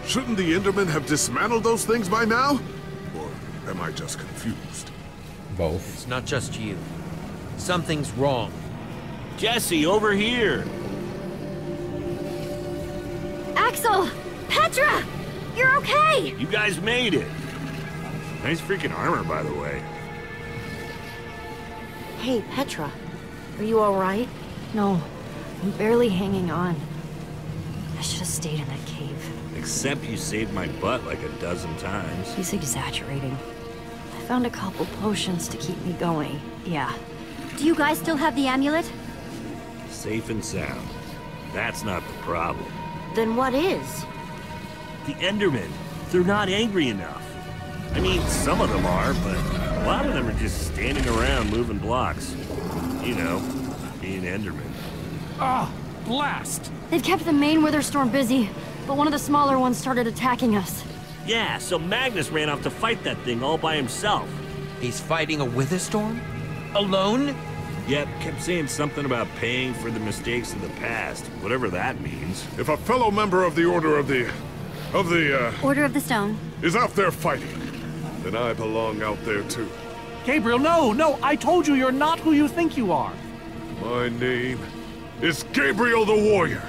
Shouldn't the Endermen have dismantled those things by now? Or am I just confused? Both. It's not just you. Something's wrong. Jesse, over here! Axel! Petra! You're okay! You guys made it! Nice freaking armor, by the way. Hey, Petra. Are you alright? No, I'm barely hanging on. I should have stayed in that cave. Except you saved my butt like a dozen times. He's exaggerating. I found a couple potions to keep me going, yeah. Do you guys still have the amulet? Safe and sound. That's not the problem. Then what is? The Endermen. They're not angry enough. I mean, some of them are, but a lot of them are just standing around moving blocks. You know, being Endermen. Ah, blast! They've kept the main Wither Storm busy, but one of the smaller ones started attacking us. Yeah, so Magnus ran off to fight that thing all by himself. He's fighting a wither storm? Alone? Yep, kept saying something about paying for the mistakes of the past, whatever that means. If a fellow member of the Order of the Order of the Stone. is out there fighting, then I belong out there too. Gabriel, no, I told you you're not who you think you are. My name is Gabriel the Warrior.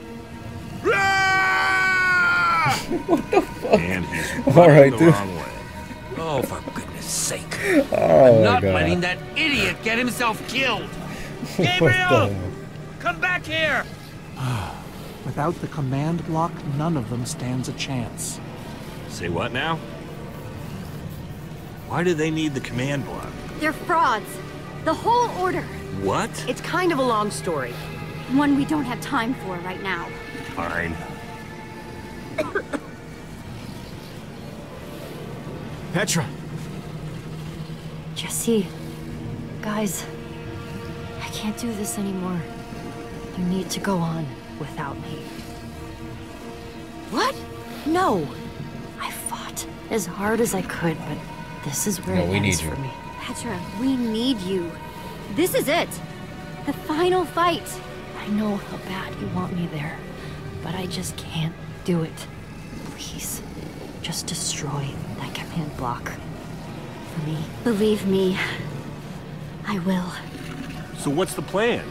What the fuck? And he's All right, running the dude. wrong way. Oh, for goodness sake. Oh I'm my not god. letting that idiot get himself killed. What Gabriel! the- Come back here! Without the command block, none of them stands a chance. Say what now? Why do they need the command block? They're frauds. The whole Order. What? It's kind of a long story. One we don't have time for right now. Fine. Petra! Jesse. Guys. I can't do this anymore. You need to go on without me. What? No. I fought as hard as I could, but this is where No, it we ends need you. for me. Petra, we need you. This is it. The final fight. I know how bad you want me there, but I just can't do it. Please, just destroy that command block. For me. Believe me, I will. So what's the plan?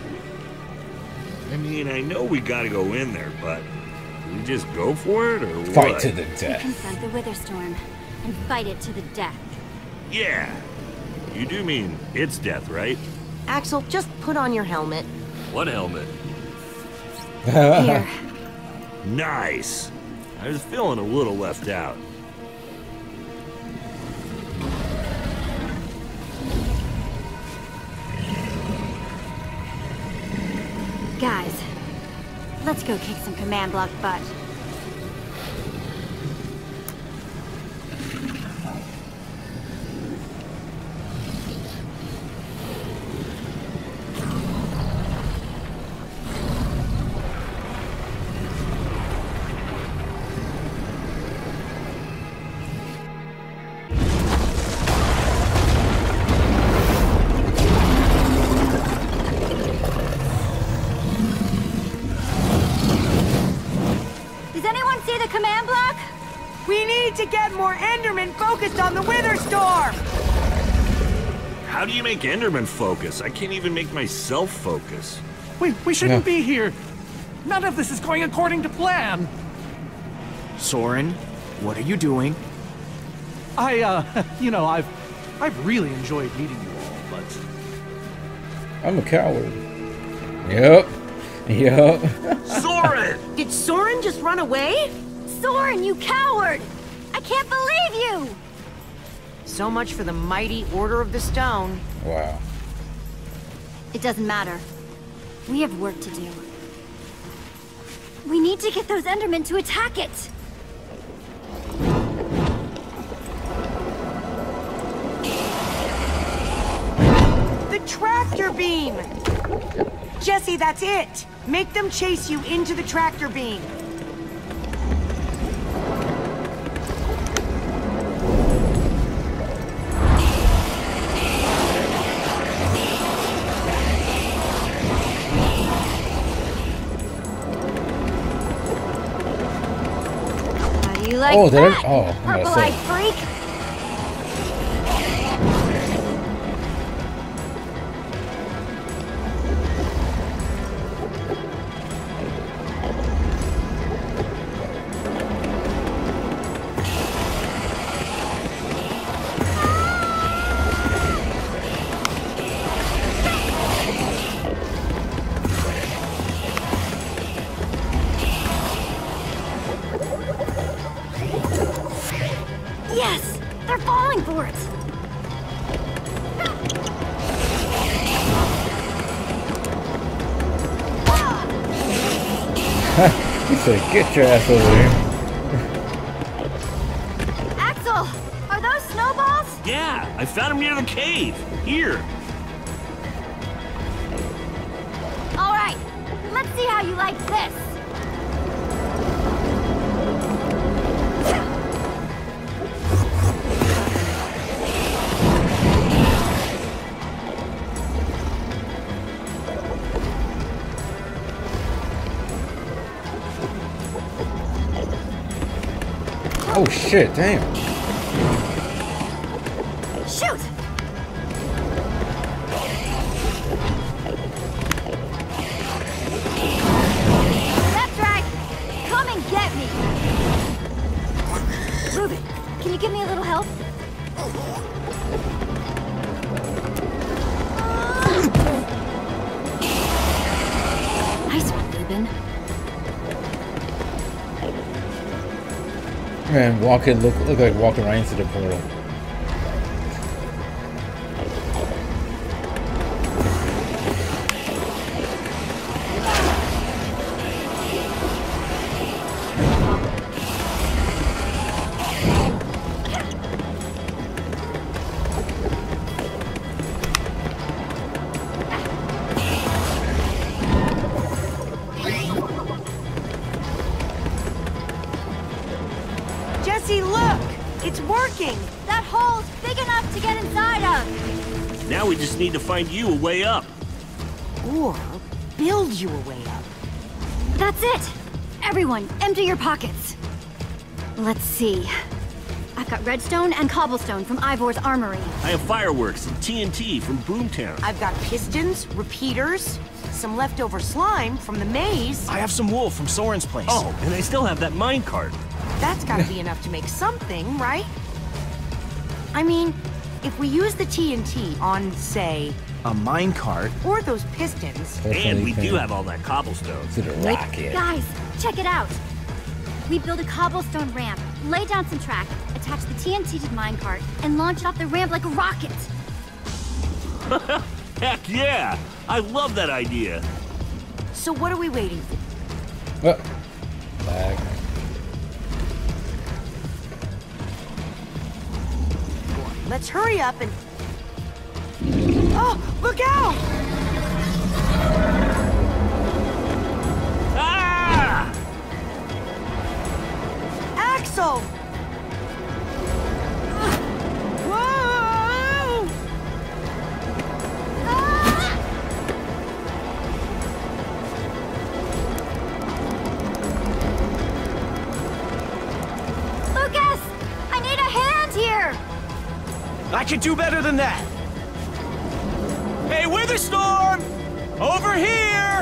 I mean, I know we gotta go in there, but do we just go for it, or what? Fight to the We death. confront the Wither Storm and fight it to the death. Yeah. You do mean it's death, right? Axel, just put on your helmet. What helmet? Here. Nice. I was feeling a little left out. Guys, let's go kick some command block butt. Does anyone see the command block? We need to get more Endermen focused on the Wither Storm! How do you make Enderman focus? I can't even make myself focus. We shouldn't be here. None of this is going according to plan. Soren, what are you doing? You know, I've really enjoyed meeting you all, but I'm a coward. Yep. Soren! Did Soren just run away? Soren, you coward! I can't believe you! So much for the mighty Order of the Stone. Wow. It doesn't matter. We have work to do. We need to get those Endermen to attack it! The tractor beam! Jesse, that's it! Make them chase you into the tractor beam. like Oh, did I? that, Oh, I'm gonna purple-eyed say. freak. Yes! They're falling for it! He said, "Get your ass over here." Axel! Are those snowballs? Yeah, I found him near the cave. Here. Alright, let's see how you like this. Oh shit! Damn. Shoot! That's right! Come and get me! Ruben, can you give me a little help? Nice one, Ruben. Man, walking look like walking right into the portal. Jesse, look! It's working! That hole's big enough to get inside of! Now we just need to find you a way up. Or build you a way up. That's it! Everyone, empty your pockets. Let's see. I've got redstone and cobblestone from Ivor's armory. I have fireworks and TNT from Boomtown. I've got pistons, repeaters, some leftover slime from the maze. I have some wool from Soren's place. Oh, and I still have that minecart. That's gotta be enough to make something, right? I mean, if we use the TNT on, say, A minecart? or those pistons, And we do have all that cobblestone. To the rocket. Guys, check it out. We build a cobblestone ramp, lay down some track, attach the TNT to the minecart, and launch it off the ramp like a rocket. Heck yeah! I love that idea. so what are we waiting for? Lag. Let's hurry up and... Oh, look out! Ah! Axel! Whoa! Lucas! I need a hand here! I can do better than that! Hey, Witherstorm! Over here!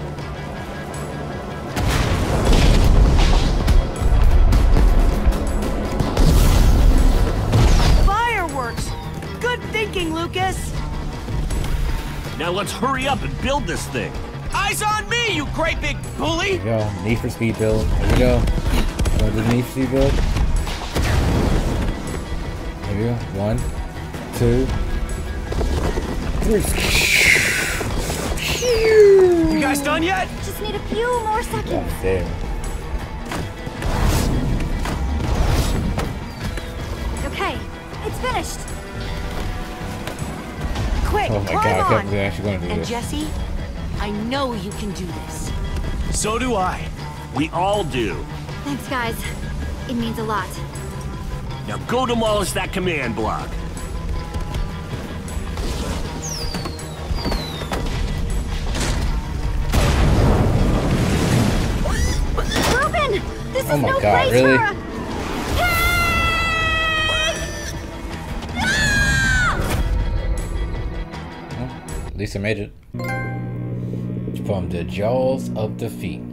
Fireworks! Good thinking, Lucas! Now let's hurry up and build this thing. Eyes on me, you great big bully! There we go. Need for speed build. There we go. Go to the need for speed build. There we go. 1, 2, 3. You guys done yet? Just need a few more seconds. God damn. Okay, it's finished. Quick, Oh my climb god, I on! can't believe they're actually going to do And this. Jesse, I know you can do this. So do I. We all do. Thanks, guys. It means a lot. Now go demolish that command block. Ruben! This Oh is my no God, place really? for a... least I made it. From the jaws of defeat.